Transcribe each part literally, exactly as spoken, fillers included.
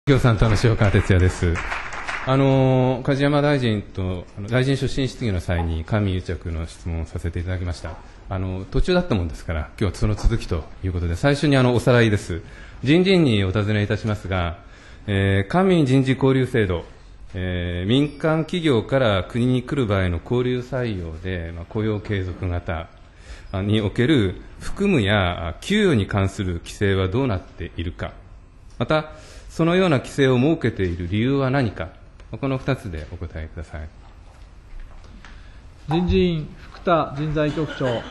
共産党の塩川哲也です。あの梶山大臣とあの大臣出身質疑の際に官民癒着の質問をさせていただきました。あの途中だったもんですから、今日はその続きということで、最初にあのおさらいです。人事院にお尋ねいたしますが、えー、官民人事交流制度、えー、民間企業から国に来る場合の交流採用で、まあ、雇用継続型における服務や給与に関する規制はどうなっているか、またそのような規制を設けている理由は何か、このふたつでお答えください。 人事院、福田人材局長。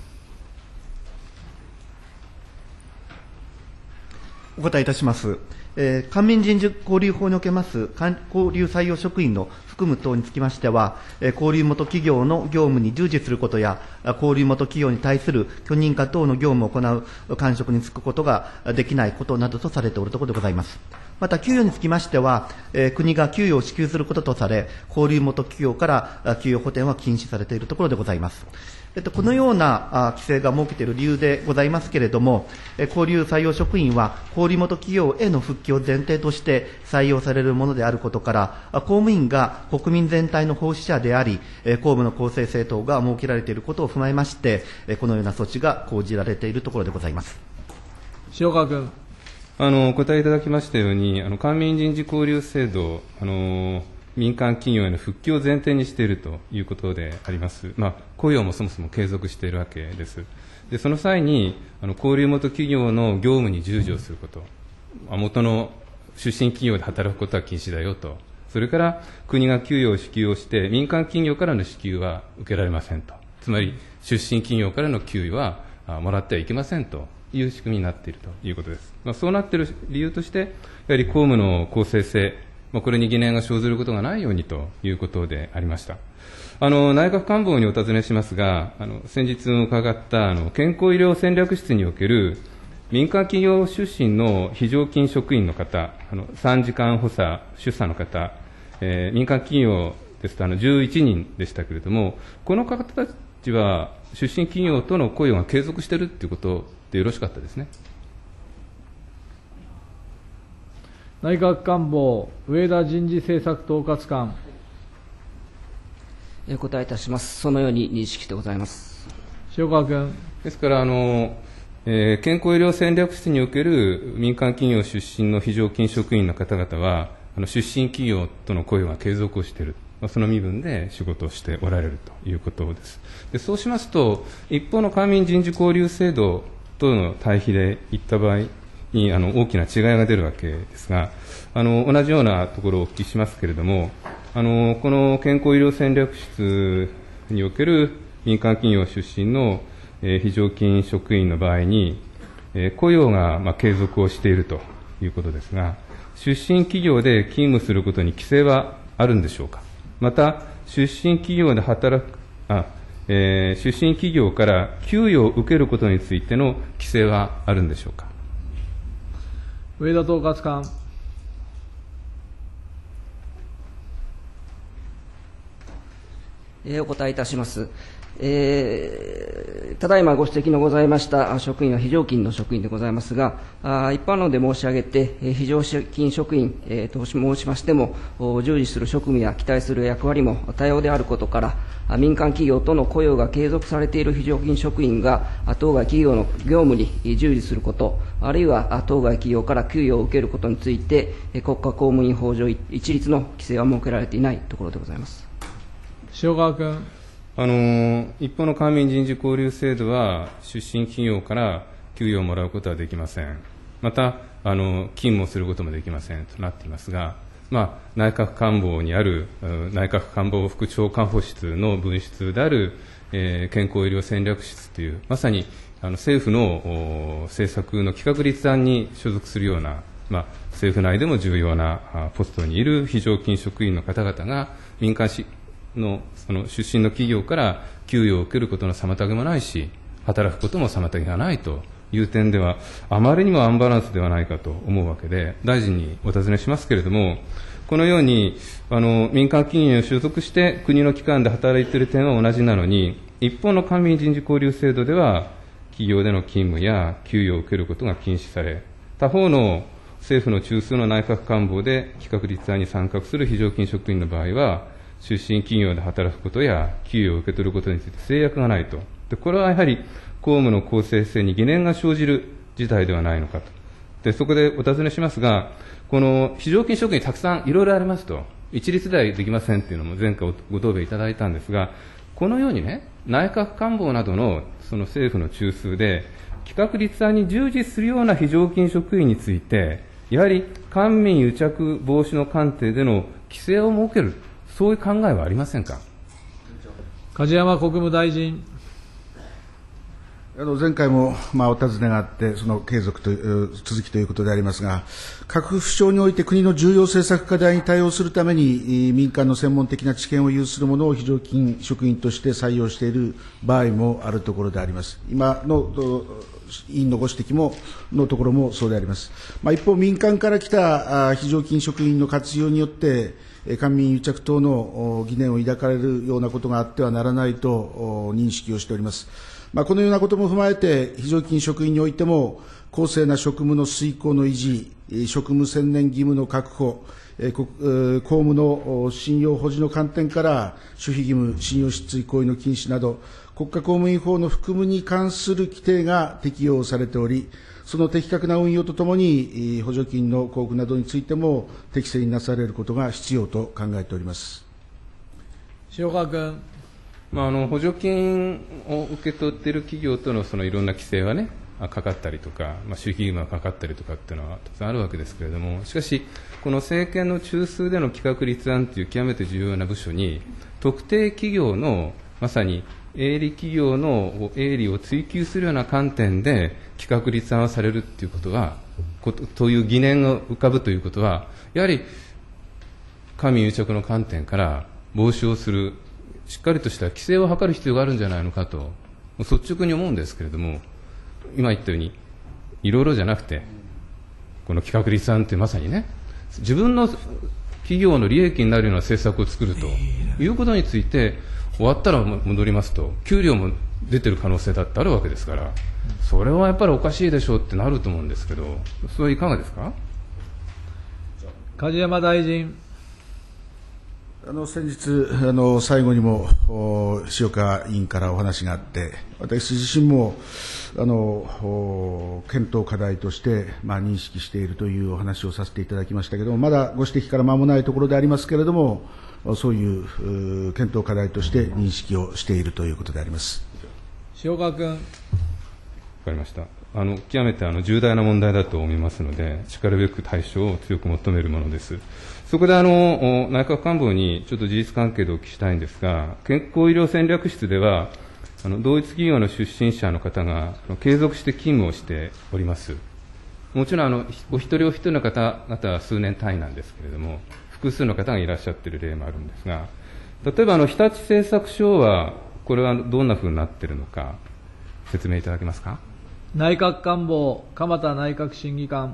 お答えいたします。えー、官民人事交流法におけます交流採用職員の服務等につきましては、えー、交流元企業の業務に従事することや、交流元企業に対する許認可等の業務を行う官職に就くことができないことなどとされておるところでございます。また、給与につきましては、えー、国が給与を支給することとされ、交流元企業から給与補填は禁止されているところでございます。えっと、このようなあ規制が設けている理由でございますけれども、え交流採用職員は、交流元企業への復帰を前提として採用されるものであることから、公務員が国民全体の奉仕者であり、え公務の公正性等が設けられていることを踏まえまして、えこのような措置が講じられているところでございます。 塩川君。 あのお答えいただきましたように、あの官民人事交流制度、あの民間企業への復帰を前提にしているということであります。まあ、雇用もそもそも継続しているわけです。でその際に、あの交流元企業の業務に従事をすること、元の出身企業で働くことは禁止だよと、それから国が給与を支給をして、民間企業からの支給は受けられませんと、つまり出身企業からの給与はもらってはいけませんという仕組みになっているということです。まあ、そうなっている理由として、やはり公務の公正性、これに疑念が生ずることがないようにということでありました。あの内閣官房にお尋ねしますが、あの先日伺ったあの健康医療戦略室における民間企業出身の非常勤職員の方、あのさんじかん補佐、出産の方、えー、民間企業ですとあのじゅういちにんでしたけれども、この方たちは出身企業との雇用が継続しているということでよろしかったですね。 内閣官房、上田人事政策統括官。 お答えいたします。そのように認識してございます。 塩川君。 ですからあの、えー、健康医療戦略室における民間企業出身の非常勤職員の方々は、あの出身企業との雇用が継続をしている、まあ、その身分で仕事をしておられるということです。でそうしますと、一方の官民人事交流制度との対比でいった場合にあの大きな違いが出るわけですが、あの同じようなところをお聞きしますけれども、あのこの健康医療戦略室における民間企業出身の、えー、非常勤職員の場合に、えー、雇用が、まあ、継続をしているということですが、出身企業で勤務することに規制はあるんでしょうか。また、出身企業で働くあ、えー、出身企業から給与を受けることについての規制はあるんでしょうか。 上田統括官。 えー、お答えいたします。えー、ただいまご指摘のございました職員は非常勤の職員でございますが、あ一般論で申し上げて、えー、非常勤職員、えー、と申しましても、従事する職務や期待する役割も多様であることから、民間企業との雇用が継続されている非常勤職員が、当該企業の業務に従事すること、あるいは当該企業から給与を受けることについて、国家公務員法上一律の規制は設けられていないところでございます。 塩川君。 あの一方の官民人事交流制度は、出身企業から給与をもらうことはできません。また、あの勤務をすることもできませんとなっていますが、まあ、内閣官房にある内閣官房副長官補室の分室である、えー、健康医療戦略室という、まさにあの政府の政策の企画立案に所属するような、まあ、政府内でも重要なポストにいる非常勤職員の方々が、民間のその出身の企業から給与を受けることの妨げもないし、働くことも妨げがないという点では、あまりにもアンバランスではないかと思うわけで、大臣にお尋ねしますけれども、このようにあの民間企業に所属して国の機関で働いている点は同じなのに、一方の官民人事交流制度では、企業での勤務や給与を受けることが禁止され、他方の政府の中枢の内閣官房で企画立案に参画する非常勤職員の場合は、出身企業で働くことや給与を受け取ることについて制約がないと。で、これはやはり公務の公正性に疑念が生じる事態ではないのかと。で、そこでお尋ねしますが、この非常勤職員たくさんいろいろありますと、一律ではできませんというのも前回ご答弁いただいたんですが、このようにね、内閣官房などのその政府の中枢で、企画立案に従事するような非常勤職員について、やはり官民癒着防止の観点での規制を設ける、そういう考えはありませんか。 梶山国務大臣。 あの前回もまあお尋ねがあって、その継続と続きということでありますが、各府省において国の重要政策課題に対応するために、民間の専門的な知見を有する者を非常勤職員として採用している場合もあるところであります。今の委員のご指摘ものところもそうであります。まあ、一方、民間から来た非常勤職員の活用によって、官民癒着等の疑念を抱かれるようなことがあってはならないと認識をしております。まあ、このようなことも踏まえて、非常勤職員においても、公正な職務の遂行の維持、職務専念義務の確保、公務の信用保持の観点から、守秘義務、信用失墜行為の禁止など、国家公務員法の含むに関する規定が適用されており、その的確な運用とともに、補助金の交付などについても適正になされることが必要と考えております。 塩川君。 まあ、あの補助金を受け取っている企業とのそのいろんな規制はね、かかったりとか、まあ、守秘義務がかかったりとかっていうのはたくさんあるわけですけれども、しかし、この政権の中枢での企画立案という極めて重要な部署に、特定企業のまさに営利企業の営利を追求するような観点で企画立案をされるということは、ことという疑念が浮かぶということは、やはり官民癒着の観点から防止をする、しっかりとした規制を図る必要があるんじゃないのかと、率直に思うんですけれども、今言ったように、いろいろじゃなくて、この企画立案ってまさにね、自分の企業の利益になるような政策を作るということについて、終わったら戻りますと、給料も出てる可能性だってあるわけですから、それはやっぱりおかしいでしょうってなると思うんですけど、それいかがですか。 梶山大臣。 あの先日あの、最後にも塩川委員からお話があって、私自身もあの検討課題として、まあ、認識しているというお話をさせていただきましたけれども、まだご指摘から間もないところでありますけれども、そういう検討課題として認識をしているということであります。 塩川君。わかりました。あの極めてあの重大な問題だと思いますので、しかるべく対処を強く求めるものです。そこであの内閣官房にちょっと事実関係でお聞きしたいんですが、健康医療戦略室では、あの同一企業の出身者の方が継続して勤務をしております。もちろんあのお一人お一人の方々は数年単位なんですけれども、複数の方がいらっしゃっている例もあるんですが、例えばあの日立製作所は、これはどんなふうになっているのか、説明いただけますか。 内閣官房、鎌田内閣審議官。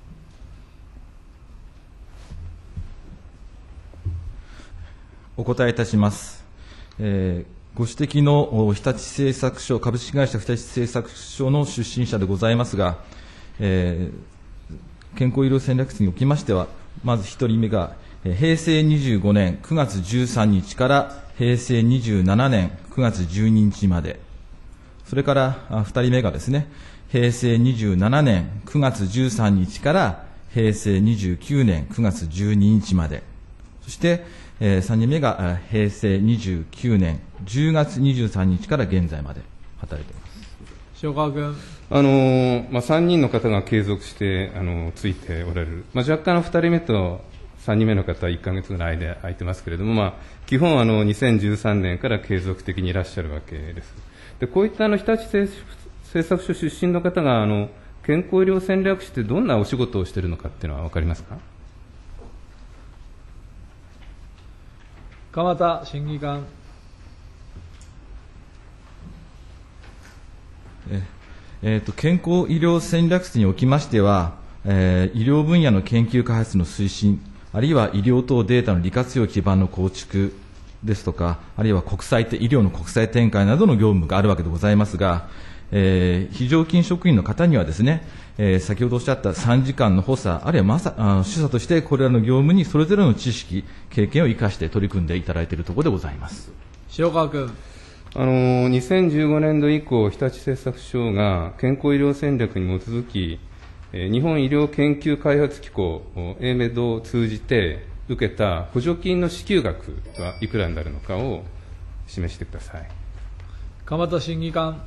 お答えいたします。えー、ご指摘の日立製作所、株式会社日立製作所の出身者でございますが、えー、健康医療戦略室におきましては、まず一人目が、へいせいにじゅうごねんくがつじゅうさんにちからへいせいにじゅうななねんくがつじゅうににちまで、それから二人目がですね、へいせいにじゅうななねんくがつじゅうさんにちからへいせいにじゅうきゅうねんくがつじゅうににちまで、そしてえー、さんにんめがへいせいにじゅうきゅうねんじゅうがつにじゅうさんにちから現在まで働いています。 塩川君。 あのーまあ、さんにんの方が継続して、あのー、ついておられる、まあ、若干のふたりめとさんにんめの方はいっかげつぐらいで空いてますけれども、まあ、基本あのにせんじゅうさんねんから継続的にいらっしゃるわけです。でこういったあの日立製作所出身の方があの健康医療戦略室でどんなお仕事をしているのかっていうのは分かりますか。 鎌田審議官。 ええー、と健康医療戦略室におきましては、えー、医療分野の研究開発の推進、あるいは医療等データの利活用基盤の構築ですとか、あるいは国際医療の国際展開などの業務があるわけでございますが、 えー、非常勤職員の方にはですね、えー、先ほどおっしゃったさんじかんの補佐、あるいはまさあ主査としてこれらの業務にそれぞれの知識、経験を生かして取り組んでいただいているところでございます。 塩川君。 あのにせんじゅうごねんど以降、日立製作所が健康医療戦略に基づき、えー、日本医療研究開発機構 エーメド を通じて受けた補助金の支給額はいくらになるのかを示してください。 鎌田審議官。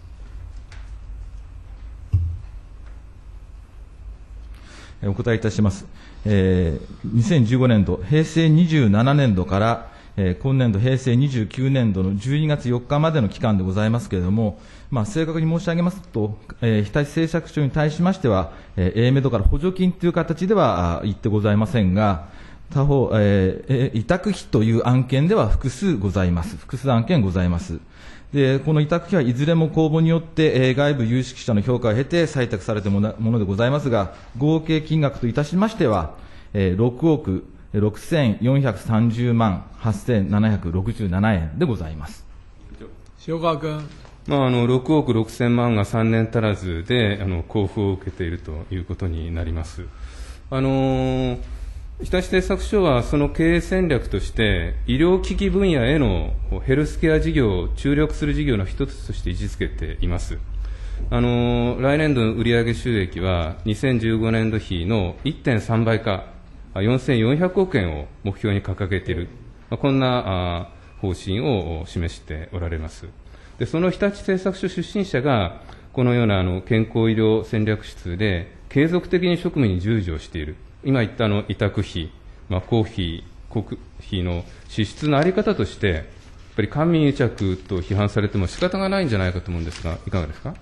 お答えいたします。えー、にせんじゅうごねんど、平成にじゅうななねんどから、えー、今年度、平成にじゅうきゅうねんどのじゅうにがつよっかまでの期間でございますけれども、まあ、正確に申し上げますと、えー、日立製作所に対しましては、えー、エーメドから補助金という形では言ってございませんが、他方、えー、委託費という案件では複数ございます。複数案件ございます。で、この委託費はいずれも公募によって、えー、外部有識者の評価を経て採択されたものでございますが、合計金額といたしましては、えー、ろくおくろくせんよんひゃくさんじゅうまんはっせんななひゃくろくじゅうななえんでございます。 塩川君。 まあ、あのろくおくろくせんまんがさんねん足らずであの交付を受けているということになります。あのー日立製作所はその経営戦略として、医療機器分野へのヘルスケア事業を注力する事業の一つとして位置づけています。あの来年度の売上収益はにせんじゅうごねんど比の いってんさんばいか、よんせんよんひゃくおくえんを目標に掲げている、こんな方針を示しておられます。で、その日立製作所出身者が、このようなあの健康医療戦略室で継続的に職務に従事をしている。今言ったあの委託費、まあ、公費、国費の支出の在り方として、やっぱり官民癒着と批判されても仕方がないんじゃないかと思うんですが、いかがですか。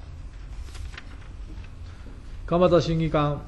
鎌田審議官。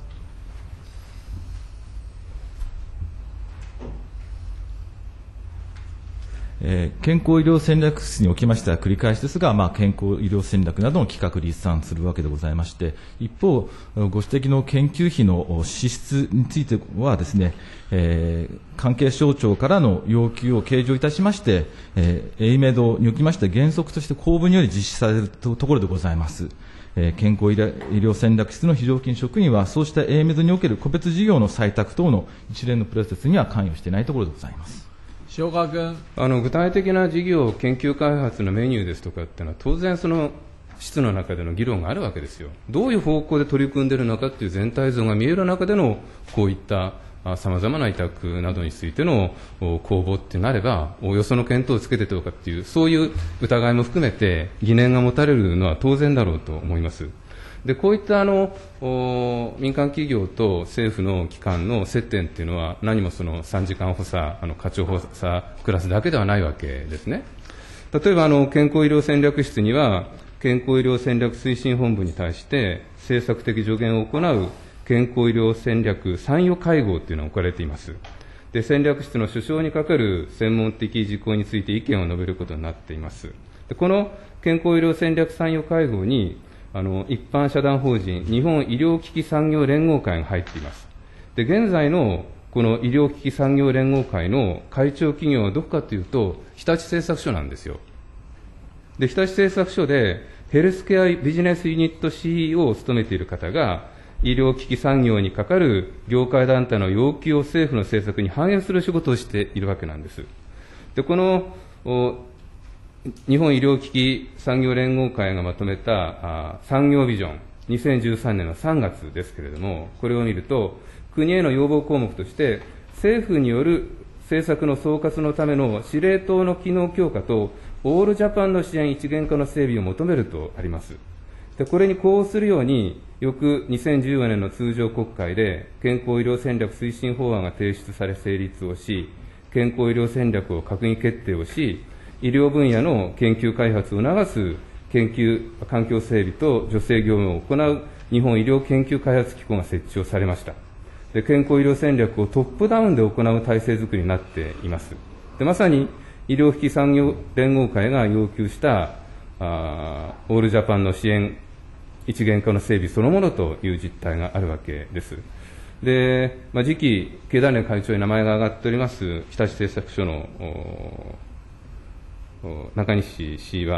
えー、健康医療戦略室におきましては繰り返しですが、まあ、健康医療戦略などの企画立案するわけでございまして、一方、ご指摘の研究費の支出についてはですね、えー、関係省庁からの要求を計上いたしまして、えー、エイメドにおきまして原則として公募により実施されるところでございます。えー、健康医療戦略室の非常勤職員は、そうしたエイメドにおける個別事業の採択等の一連のプロセスには関与していないところでございます。 塩川君。 あの具体的な事業、研究開発のメニューですとかっていうのは、当然、その室の中での議論があるわけですよ。どういう方向で取り組んでいるのかという全体像が見える中での、こういったさまざまな委託などについての公募ってなれば、およその検討をつけてとかっていう、そういう疑いも含めて、疑念が持たれるのは当然だろうと思います。でこういったあの民間企業と政府の機関の接点というのは、何もそのさんじかん補佐、あの課長補佐クラスだけではないわけですね。例えばあの健康医療戦略室には、健康医療戦略推進本部に対して政策的助言を行う健康医療戦略参与会合というのが置かれています。で戦略室の首相にかかる専門的事項について意見を述べることになっています。でこの健康医療戦略参与会合にあの一般社団法人日本医療機器産業連合会が入っています。で現在のこの医療機器産業連合会の会長企業はどこかというと、日立製作所なんですよ。で日立製作所でヘルスケアビジネスユニット シーイーオー を務めている方が、医療機器産業にかかる業界団体の要求を政府の政策に反映する仕事をしているわけなんです。でこの日本医療機器産業連合会がまとめた産業ビジョン、にせんじゅうさんねんのさんがつですけれども、これを見ると、国への要望項目として、政府による政策の総括のための司令塔の機能強化と、オールジャパンの支援一元化の整備を求めるとあります。でこれに呼応するように、翌にせんじゅうよねんの通常国会で、健康医療戦略推進法案が提出され成立をし、健康医療戦略を閣議決定をし、医療分野の研究開発を促す研究環境整備と助成業務を行う日本医療研究開発機構が設置をされました。で健康医療戦略をトップダウンで行う体制づくりになっています。でまさに医療機器産業連合会が要求したあーオールジャパンの支援一元化の整備そのものという実態があるわけです。で、まあ、次期経団連会長に名前が挙がっております日立製作所の中西氏は、あ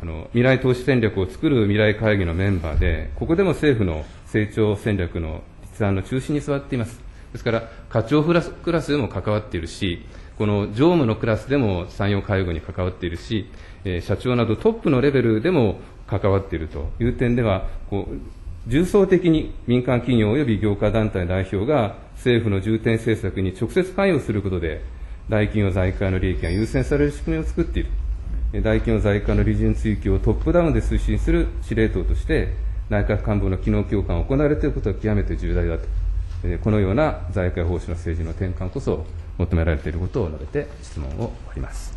の未来投資戦略を作る未来会議のメンバーで、ここでも政府の成長戦略の立案の中心に座っています。ですから、課長クラスクラスでも関わっているし、この常務のクラスでも産業介護に関わっているし、えー、社長などトップのレベルでも関わっているという点では、こう重層的に民間企業及び業界団体代表が政府の重点政策に直接関与することで、大企業財界の利益が優先される仕組みを作っている。大企業財界の利潤追求をトップダウンで推進する司令塔として、内閣官房の機能強化が行われていることは極めて重大だと。このような財界方針の政治の転換こそ求められていることを述べて質問を終わります。